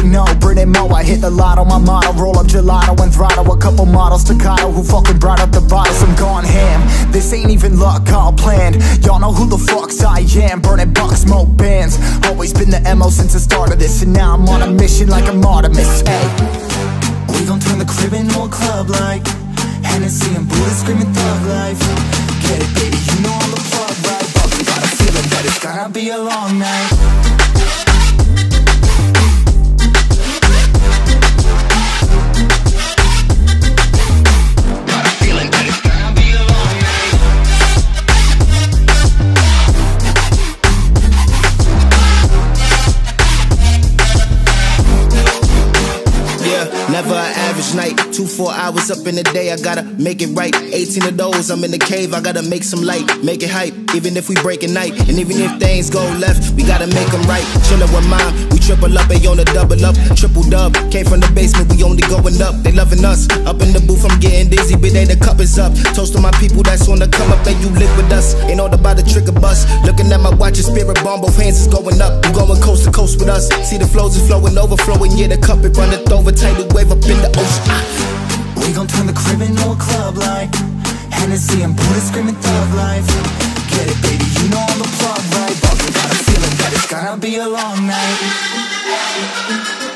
know, Britney Mo. I hit the lotto, my motto, roll up gelato and throttle a couple models staccato who fucking brought up the bottles. I'm gone ham, this ain't even luck, all planned. Y'all know who the fucks I am, burning bucks, smoke bands. Always been the MO since the start of this, and now I'm on a mission like I'm Artemis. Hey, we gon' turn the crib into a club like Hennessy and Buddha screaming thug life. Get it, baby, you know I'm the plug, right? But we got a feeling that it's gonna be a long night. Never an average night, 2-4 hours up in the day, I gotta make it right. 18 of those, I'm in the cave, I gotta make some light, make it hype, even if we break a night. And even if things go left, we gotta make them right. Chillin' with mine, we triple up, they on a double up, triple dub. Came from the basement, we only going up, they loving us. Up in the booth, I'm getting dizzy, but they the cup is up. Toast to my people that's on the come up, and you live with us. Ain't all about the trigger bus. Looking at my watch, and spirit bomb, both hands is going up. You going coast to coast with us. See the flows is flowing, overflowing, yeah, the cup it runneth over, tidal wave up in the ocean. We gon' turn the crib into a club like Hennessy and Buddha screaming thug life. Get it, baby, you know I'm the plug, right? But we got a feeling that it's gonna be a long night.